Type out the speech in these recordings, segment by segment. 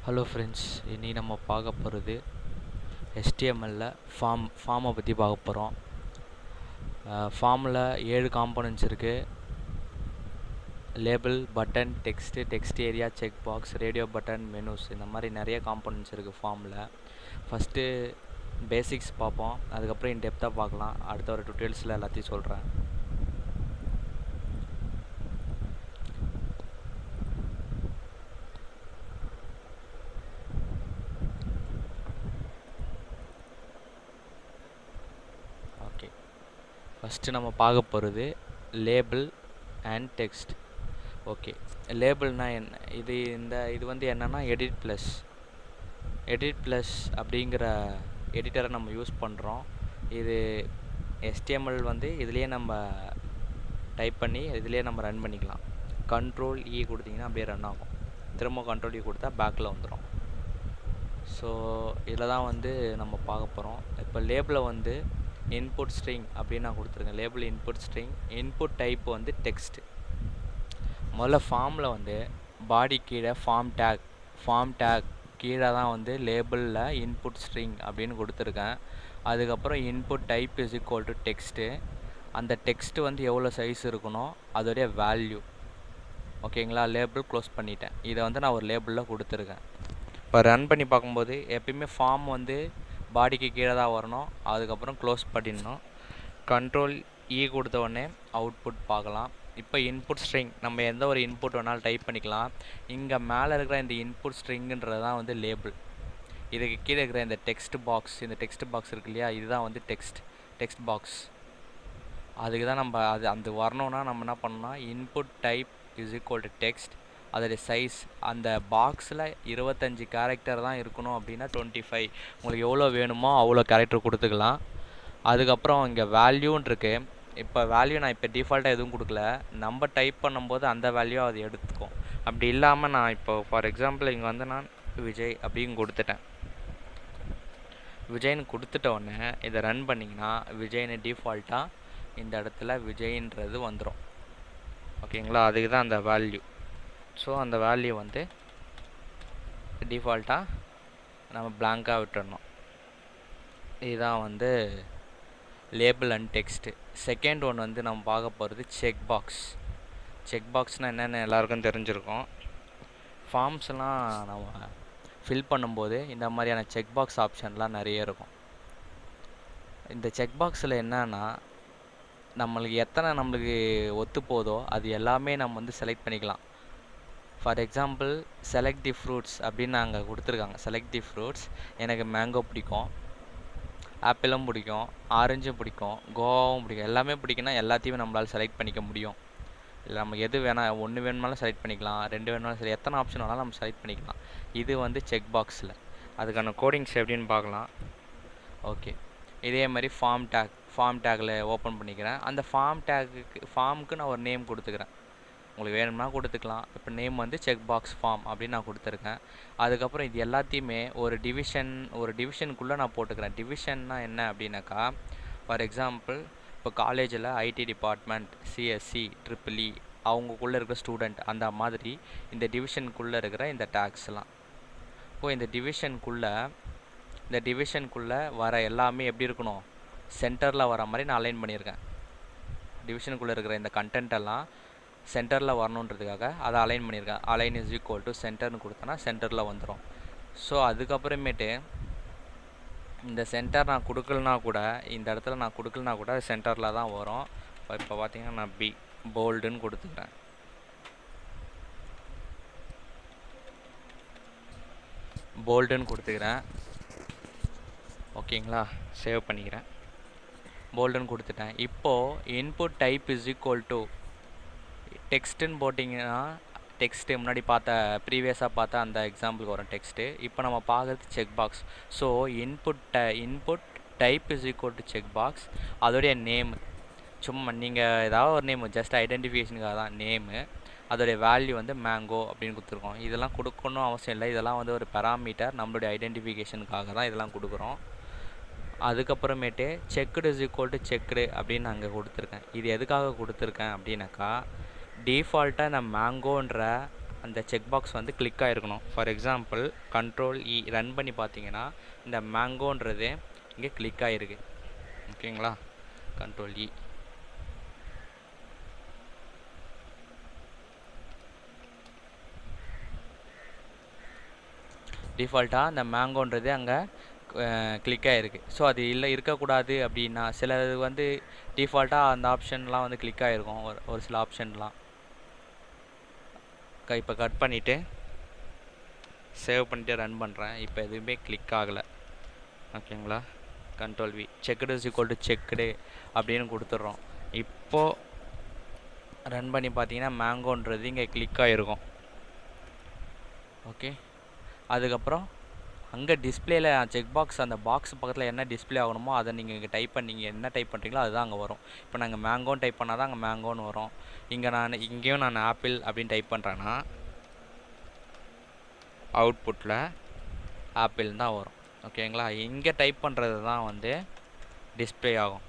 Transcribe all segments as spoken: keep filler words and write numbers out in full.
Hello friends, இனி நம்ம பார்க்க போகிறது ஹெச்டிஎம்எல்ல ஃபார்ம் ஃபார்மை பற்றி பார்க்க போகிறோம். ஃபார்மில் ஏழு காம்போனன்ட்ஸ் இருக்குது. Label, button, text, text area, check box, radio button, menus, இந்த மாதிரி நிறைய காம்போனன்ட்ஸ் இருக்குது ஃபார்மில். ஃபஸ்ட்டு பேசிக்ஸ் பார்ப்போம், அதுக்கப்புறம் இன் டெப்த்தாக பார்க்கலாம். அடுத்த ஒரு டூட்டோரியல்ஸில் எல்லாத்தையும் சொல்கிறேன். ஓகே, ஃபஸ்ட்டு நம்ம பார்க்க போகிறது லேபிள் அண்ட் டெக்ஸ்ட். ஓகே, லேபிள்னால் என்ன? இது இந்த இது வந்து என்னென்னா எடிட் ப்ளஸ் எடிட் ப்ளஸ் அப்படிங்கிற எடிட்டரை நம்ம யூஸ் பண்ணுறோம். இது ஹெச்டிஎம்எல் வந்து இதுலேயே நம்ம டைப் பண்ணி இதுலேயே நம்ம ரன் பண்ணிக்கலாம். கண்ட்ரோல் இ கொடுத்தீங்கன்னா அப்படியே ரன் ஆகும். திரும்ப கண்ட்ரோல் இ கொடுத்தா பேக்கில் வந்துடும். ஸோ இதில் தான் வந்து நம்ம பார்க்க போகிறோம். இப்போ லேபிளை வந்து இன்புட் ஸ்ட்ரிங் அப்படின்னு நான் கொடுத்துருக்கேன். Label input string, input type வந்து டெக்ஸ்ட். முதல்ல ஃபார்மில் வந்து பாடி கீழே ஃபார்ம் டேக் ஃபார்ம் டேக் கீழே தான் வந்து லேபிளில் இன்புட் ஸ்ட்ரிங் அப்படின்னு கொடுத்துருக்கேன். அதுக்கப்புறம் input type is equal to text. அந்த டெக்ஸ்ட்டு வந்து எவ்வளோ சைஸ் இருக்கணும் அதோடைய வேல்யூ. ஓகேங்களா? லேபிள் க்ளோஸ் பண்ணிட்டேன். இதை வந்து நான் ஒரு லேபிளில் கொடுத்துருக்கேன். இப்போ ரன் பண்ணி பார்க்கும்போது எப்பயுமே ஃபார்ம் வந்து பாடிக்கு கீழே தான் வரணும். அதுக்கப்புறம் க்ளோஸ் பண்ணிடணும். கண்ட்ரோல் இ கொடுத்த உடனே அவுட்புட் பார்க்கலாம். இப்போ இன்புட் ஸ்ட்ரிங் நம்ம எந்த ஒரு இன்புட் வேணாலும் டைப் பண்ணிக்கலாம். இங்கே மேலே இருக்கிற இந்த இன்புட் ஸ்ட்ரிங்குன்றது தான் வந்து லேபிள். இதுக்கு கீழே இருக்கிற இந்த டெக்ஸ்ட் பாக்ஸ் இந்த டெக்ஸ்ட் பாக்ஸ் இருக்கு இல்லையா, இதுதான் வந்து டெக்ஸ்ட் டெக்ஸ்ட் பாக்ஸ். அதுக்கு தான் நம்ம அது அந்த வரணும்னா நம்ம என்ன பண்ணணும்னா input type is equal to text. அதோடைய சைஸ் அந்த பாக்ஸில் இருபத்தஞ்சி கேரக்டர் தான் இருக்கணும். அப்படின்னா டுவெண்ட்டி ஃபைவ் உங்களுக்கு எவ்வளோ வேணுமோ அவ்வளோ கேரக்டர் கொடுத்துக்கலாம். அதுக்கப்புறம் இங்கே வேல்யூன்னு இருக்குது. இப்போ வேல்யூ நான் இப்போ டிஃபால்ட்டாக எதுவும் கொடுக்கல. நம்ம டைப் பண்ணும்போது அந்த வேல்யூ அது எடுத்துக்கும். அப்படி இல்லாமல் நான் இப்போ ஃபார் எக்ஸாம்பிள் இங்கே வந்து நான் விஜய் அப்படின்னு கொடுத்துட்டேன். விஜய்னு கொடுத்துட்ட உடனே இதை ரன் பண்ணிங்கன்னா விஜய்னு டிஃபால்ட்டாக இந்த இடத்துல விஜய்ன்றது வந்துடும். ஓகேங்களா? அதுக்கு தான் அந்த வேல்யூ. ஸோ அந்த வேல்யூ வந்து டிஃபால்ட்டாக நம்ம பிளாங்காக விட்டுடணும். இதுதான் வந்து label and text. Second one வந்து நம்ம பார்க்க போகிறது செக் பாக்ஸ். செக் பாக்ஸ்னால் என்னென்ன எல்லாருக்கும் தெரிஞ்சிருக்கும். ஃபார்ம்ஸ்லாம் நம்ம ஃபில் பண்ணும்போது இந்த மாதிரியான செக் பாக்ஸ் ஆப்ஷன்லாம் நிறைய இருக்கும். இந்த செக் பாக்ஸில் என்னன்னா நம்மளுக்கு எத்தனை நம்மளுக்கு ஒத்து போதோ அது எல்லாமே நம்ம வந்து செலக்ட் பண்ணிக்கலாம். For example select the fruits அப்படின்னு நாங்கள் கொடுத்துருக்காங்க. செலக்ட் தி ஃப்ரூட்ஸ், எனக்கு மேங்கோ பிடிக்கும், ஆப்பிளும் பிடிக்கும், ஆரஞ்சும் பிடிக்கும், கோவாவும் பிடிக்கும். எல்லாமே பிடிக்குன்னா எல்லாத்தையுமே நம்மளால் செலக்ட் பண்ணிக்க முடியும். இல்லை நம்ம எது வேணால் ஒன்று வேணுமாலும் செலக்ட் பண்ணிக்கலாம், ரெண்டு வேணுமாலும் சரி, எத்தனை ஆப்ஷன் வேணாலும் நம்ம செலக்ட் பண்ணிக்கலாம். இது வந்து செக் பாக்ஸில். அதுக்கான கோடிங்ஸ் எப்படின்னு பார்க்கலாம். ஓகே, இதே மாதிரி ஃபார்ம் டேக் ஃபார்ம் டேக்கில் ஓப்பன் பண்ணிக்கிறேன். அந்த ஃபார்ம் டேக்குக்கு ஃபார்முக்கு நான் ஒரு நேம் கொடுத்துக்கிறேன். உங்களுக்கு வேணும்னா கொடுத்துக்கலாம். இப்போ நேம் வந்து செக் பாக்ஸ் ஃபார்ம் அப்படின்னு நான் கொடுத்துருக்கேன். அதுக்கப்புறம் இது எல்லாத்தையுமே ஒரு டிவிஷன் ஒரு டிவிஷனுக்குள்ளே நான் போட்டுக்கிறேன். டிவிஷன்னா என்ன அப்படின்னாக்கா, ஃபார் எக்ஸாம்பிள் இப்போ காலேஜில் IT department, CSC, triple E அவங்கக்குள்ளே இருக்கிற ஸ்டூடெண்ட், அந்த மாதிரி இந்த டிவிஷனுக்குள்ளே இருக்கிற இந்த டேக்ஸ்லாம். இப்போது இந்த டிவிஷனுக்குள்ளே இந்த டிவிஷனுக்குள்ளே வர எல்லாமே எப்படி இருக்கணும், சென்டரில் வர மாதிரி நான் அலைன் பண்ணியிருக்கேன். டிவிஷனுக்குள்ளே இருக்கிற இந்த கண்டென்ட் எல்லாம் சென்டரில் வரணுன்றதுக்காக அதை அலைன் பண்ணியிருக்கேன். அலைன் இஸ் ஈக்குவல் டு சென்டர்னு கொடுத்தனா சென்டரில் வந்துடும். ஸோ அதுக்கப்புறமேட்டு இந்த சென்டர் நான் கொடுக்கலனா கூட இந்த இடத்துல நான் கொடுக்கலனா கூட சென்டரில் தான் வரும். இப்போ பார்த்தீங்கன்னா நான் பி போல்டுன்னு கொடுத்துக்கிறேன். போல்டுன்னு கொடுத்துக்கிறேன். ஓகேங்களா? சேவ் பண்ணிக்கிறேன். போல்டுன்னு கொடுத்துட்டேன். இப்போது input type is equal to டெக்ஸ்ட்டுன்னு போட்டிங்கன்னா டெக்ஸ்ட்டு முன்னாடி பார்த்த ப்ரீவியஸாக பார்த்த அந்த எக்ஸாம்பிளுக்கு வரும் டெக்ஸ்ட்டு. இப்போ நம்ம பார்க்குறது check box. So input the input type is equal to check box. அதோடைய நேம் சும்மா நீங்கள் ஏதாவது ஒரு நேம் ஜஸ்ட் ஐடென்டிஃபிகேஷனுக்காக தான் நேமு. அதோடைய வேல்யூ வந்து மேங்கோ அப்படின்னு கொடுத்துருக்கோம். இதெல்லாம் கொடுக்கணும் அவசியம் இல்லை. இதெல்லாம் வந்து ஒரு பேராமீட்டர், நம்மளுடைய ஐடென்டிஃபிகேஷனுக்காக தான் இதெல்லாம் கொடுக்குறோம். அதுக்கப்புறமேட்டு checked is equal to checked அப்படின்னு நான் அங்கே கொடுத்துருக்கேன். இது எதுக்காக கொடுத்துருக்கேன் அப்படின்னாக்கா, டிஃபால்ட்டாக நான் மேங்கோன்ற அந்த செக் பாக்ஸ் வந்து கிளிக் ஆகிருக்கணும். For example control E run பண்ணி பார்த்தீங்கன்னா இந்த மேங்கோன்றது இங்கே கிளிக் ஆகிருக்கு. ஓகேங்களா, கண்ட்ரோல் இ. டிஃபால்ட்டாக இந்த மேங்கோன்றது அங்கே கிளிக் ஆகிருக்கு. ஸோ அது இல்லை இருக்கக்கூடாது அப்படின்னா சில வந்து டிஃபால்ட்டாக அந்த ஆப்ஷன்லாம் வந்து கிளிக் ஆகிருக்கும். ஒரு ஒரு சில ஆப்ஷன்லாம் இப்போ கட் பண்ணிவிட்டு சேவ் பண்ணிவிட்டு ரன் பண்ணுறேன். இப்போ எதுவுமே கிளிக் ஆகலை. ஓகேங்களா, control V. Checked is equal to checked அப்படின்னு கொடுத்துட்றோம். இப்போது ரன் பண்ணி பார்த்தீங்கன்னா மேங்கோன்றது இங்கே கிளிக் ஆகிருக்கும். ஓகே, அதுக்கப்புறம் அங்கே டிஸ்பிளேல செக் பாக்ஸ் அந்த பாக்ஸ் பக்கத்தில் என்ன டிஸ்பிளே ஆகணுமோ அதை நீங்கள் இங்கே டைப் பண்ணீங்க என்ன டைப் பண்ணுறீங்களோ அதுதான் அங்கே வரும். இப்போ நாங்கள் மேங்கோன்னு டைப் பண்ணால் தான் அங்கே மேங்கோன்னு வரும். இங்கே நான் இங்கேயும் நான் ஆப்பிள் அப்படின்னு டைப் பண்ணுறேன்னா அவுட்புட்டில் ஆப்பிள் தான் வரும். ஓகேங்களா, இங்கே டைப் பண்ணுறது தான் வந்து டிஸ்பிளே ஆகும்.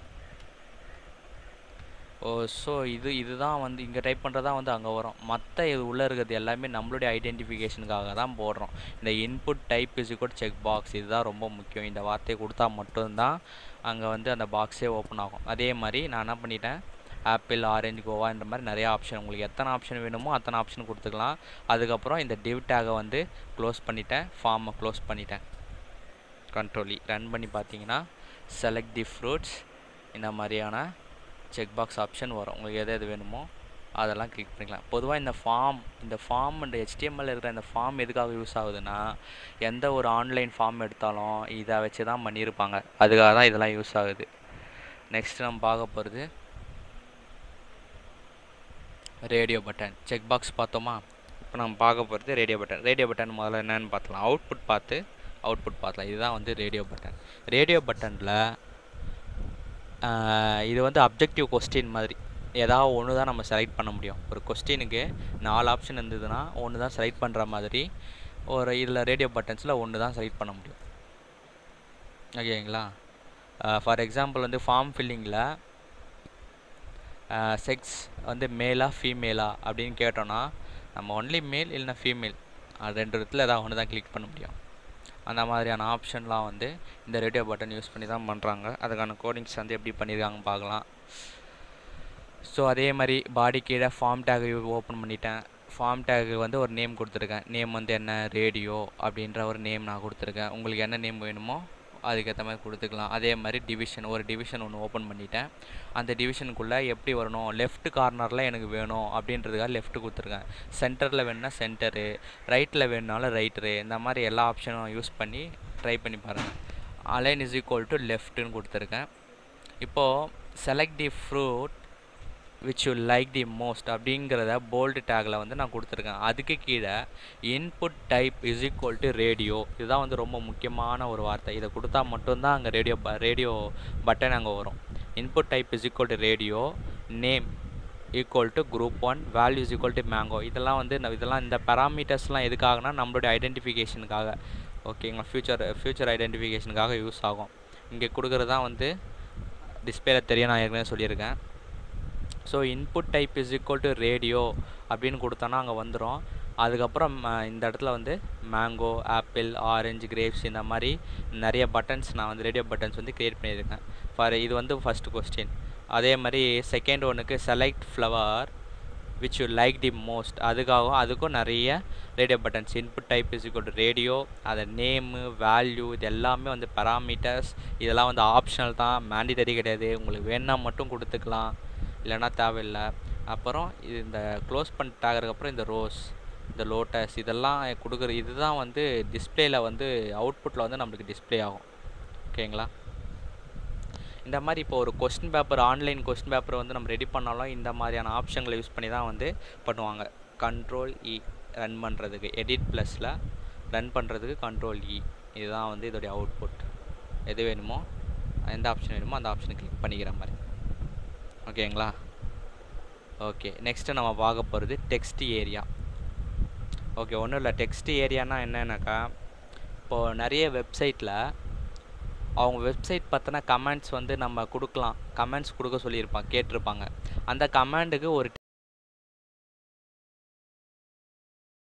ஓ ஸோ இது இதுதான் வந்து இங்கே டைப் பண்ணுறதா வந்து அங்கே வரும். மற்ற இது உள்ளே இருக்கிறது எல்லாமே நம்மளுடைய ஐடென்டிஃபிகேஷனுக்காக தான் போடுறோம். இந்த input type is equal check box இதுதான் ரொம்ப முக்கியம். இந்த வார்த்தையை கொடுத்தா மட்டும்தான் அங்கே வந்து அந்த பாக்ஸே ஓப்பன் ஆகும். அதே மாதிரி நான் என்ன பண்ணிட்டேன், ஆப்பிள், ஆரஞ்சு, கோவான்ற மாதிரி நிறையா ஆப்ஷன் உங்களுக்கு எத்தனை ஆப்ஷன் வேணுமோ அத்தனை ஆப்ஷன் கொடுத்துக்கலாம். அதுக்கப்புறம் இந்த டிவ் டேகை வந்து க்ளோஸ் பண்ணிட்டேன், ஃபார்மை க்ளோஸ் பண்ணிட்டேன். கண்ட்ரோல் இ ரன் பண்ணி பார்த்தீங்கன்னா செலக்ட் தி ஃப்ரூட்ஸ் இந்த மாதிரியான செக் பாக்ஸ் ஆப்ஷன் வரும். உங்களுக்கு எது எது வேணுமோ அதெல்லாம் கிளிக் பண்ணிக்கலாம். பொதுவாக இந்த ஃபார்ம் இந்த ஃபார்ம் இந்த ஹெச்டிஎம்எல் இருக்கிற இந்த ஃபார்ம் எதுக்காக யூஸ் ஆகுதுன்னா எந்த ஒரு ஆன்லைன் ஃபார்ம் எடுத்தாலும் இதை வச்சு தான் பண்ணியிருப்பாங்க. அதுக்காக தான் இதெல்லாம் யூஸ் ஆகுது. நெக்ஸ்ட் நம்ம பார்க்க போகிறது ரேடியோ பட்டன். செக் பாக்ஸ் பார்த்தோமா, இப்போ நம்ம பார்க்க போகிறது ரேடியோ பட்டன். ரேடியோ பட்டன் முதல்ல என்னென்னு பார்த்தலாம். அவுட்புட் பார்த்து அவுட்புட் பார்க்கலாம். இதுதான் வந்து ரேடியோ பட்டன். ரேடியோ பட்டனில் இது வந்து அப்ஜெக்டிவ் கொஸ்டின் மாதிரி ஏதாவது ஒன்று தான் நம்ம செலக்ட் பண்ண முடியும். ஒரு கொஸ்டினுக்கு நாலு ஆப்ஷன் இருந்ததுன்னா ஒன்று தான் செலக்ட் பண்ணுற மாதிரி ஒரு இதில் ரேடியோ பட்டன்ஸில் ஒன்று தான் செலக்ட் பண்ண முடியும். ஓகேங்களா, ஃபார் எக்ஸாம்பிள் வந்து ஃபார்ம் ஃபில்லிங்கில் செக்ஸ் வந்து மேலா ஃபீமேலா அப்படின்னு கேட்டோன்னா நம்ம ஒன்லி மேல் இல்லைனா ஃபீமேல் அது ரெண்டு இடத்துல ஏதாவது ஒன்று தான் கிளிக் பண்ண முடியும். அந்த மாதிரியான ஆப்ஷன்லாம் வந்து இந்த ரேடியோ பட்டன் யூஸ் பண்ணி தான் பண்ணுறாங்க. அதுக்கான கோடிங்ஸ் வந்து எப்படி பண்ணியிருக்காங்க பார்க்கலாம். ஸோ அதே மாதிரி பாடி கீழே ஃபார்ம் டேக் ஓப்பன் பண்ணிட்டேன். ஃபார்ம் டேக்கு வந்து ஒரு நேம் கொடுத்துருக்கேன். நேம் வந்து என்ன, ரேடியோ அப்படின்ற ஒரு நேம் நான் கொடுத்துருக்கேன். உங்களுக்கு என்ன நேம் வேணுமோ அதுக்கேற்ற மாதிரி கொடுத்துக்கலாம். அதே மாதிரி டிவிஷன் ஒரு டிவிஷன் ஒன்று ஓப்பன் பண்ணிட்டேன். அந்த டிவிஷனுக்குள்ளே எப்படி வரணும், லெஃப்ட் கார்னரில் எனக்கு வேணும் அப்படின்றதுக்காக லெஃப்ட்டு கொடுத்துருக்கேன். சென்டரில் வேணுன்னா சென்டரு, ரைட்டில் வேணுனாலும் ரைட்டரு, இந்த மாதிரி எல்லா ஆப்ஷனும் யூஸ் பண்ணி ட்ரை பண்ணி பாருங்கள். அலைன் இஸ் ஈக்குவல் டு லெஃப்ட்டுன்னு கொடுத்துருக்கேன். இப்போது select the fruit which you like the most அப்படிங்கிறத போல்டு டேக்கில் வந்து நான் கொடுத்துருக்கேன். அதுக்கு கீழே input type is equal to radio, இதுதான் வந்து ரொம்ப முக்கியமான ஒரு வார்த்தை. இதை கொடுத்தா மட்டும்தான் அங்கே ரேடியோ ப ரேடியோ பட்டன் அங்கே வரும். Input type is equal to radio, name equal to group one, value is equal to mango. இதெல்லாம் வந்து இதெல்லாம் இந்த பேராமீட்டர்ஸ்லாம் எதுக்காகனா நம்மளுடைய ஐடென்டிஃபிகேஷனுக்காக. ஓகேங்களா, ஃபியூச்சர் ஃபியூச்சர் ஐடென்டிஃபிகேஷனுக்காக யூஸ் ஆகும். இங்கே கொடுக்குறது தான் வந்து டிஸ்பிளேல தெரியும், நான் ஏற்கனவே சொல்லியிருக்கேன். So input type is equal to radio அப்படின்னு கொடுத்தோன்னா அங்கே வந்துடும். அதுக்கப்புறம் இந்த இடத்துல வந்து மேங்கோ, ஆப்பிள், ஆரஞ்சு, கிரேப்ஸ் இந்த மாதிரி நிறைய பட்டன்ஸ் நான் வந்து ரேடியோ பட்டன்ஸ் வந்து க்ரியேட் பண்ணியிருக்கேன். ஃபார் இது வந்து ஃபஸ்ட்டு கொஸ்டின். அதே மாதிரி செகண்ட் ஒன்றுக்கு select flower which you like the most, அதுக்காகவும் அதுக்கும் நிறைய radio buttons. Input type is equal to radio, அதை நேமு, வேல்யூ இது எல்லாமே வந்து பேராமீட்டர்ஸ். இதெல்லாம் வந்து ஆப்ஷனல் தான், மேண்டிட்டரி கிடையாது. உங்களுக்கு வேணா மட்டும் கொடுத்துக்கலாம், இல்லைனா தேவையில்லை. அப்புறம் இது இந்த க்ளோஸ் பண்ணிட்டாகிறதுக்கப்புறம் இந்த ரோஸ், இந்த லோட்டஸ் இதெல்லாம் கொடுக்குற இதுதான் வந்து டிஸ்பிளேயில் வந்து அவுட்புட்டில் வந்து நம்மளுக்கு டிஸ்பிளே ஆகும். ஓகேங்களா, இந்த மாதிரி இப்போ ஒரு question paper online question paper வந்து நம்ம ரெடி பண்ணாலும் இந்த மாதிரியான ஆப்ஷன்களை யூஸ் பண்ணி தான் வந்து பண்ணுவாங்க. கண்ட்ரோல் இ ரன் பண்ணுறதுக்கு, எடிட் ப்ளஸில் ரன் பண்ணுறதுக்கு கண்ட்ரோல் இ, இதுதான் வந்து இதோடைய அவுட்புட். எது வேணுமோ எந்த ஆப்ஷன் வேணுமோ அந்த ஆப்ஷனை கிளிக் பண்ணிக்கிற மாதிரி. ஓகேங்களா, ஓகே. நெக்ஸ்ட்டு நம்ம பார்க்க போகிறது டெக்ஸ்ட் ஏரியா. ஓகே, ஒன்றும் இல்லை. டெக்ஸ்ட் ஏரியானா என்னன்னாக்கா, இப்போது நிறைய வெப்சைட்டில் அவங்க வெப்சைட் பார்த்தினா கமெண்ட்ஸ் வந்து நம்ம கொடுக்கலாம், கமெண்ட்ஸ் கொடுக்க சொல்லியிருப்பாங்க, கேட்டிருப்பாங்க. அந்த கமெண்டுக்கு ஒரு